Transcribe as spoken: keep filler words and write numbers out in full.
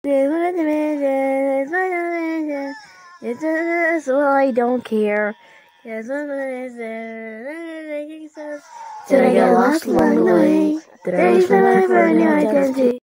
So I don't care. Did I get lost along the way? Did I lose my life for a new identity?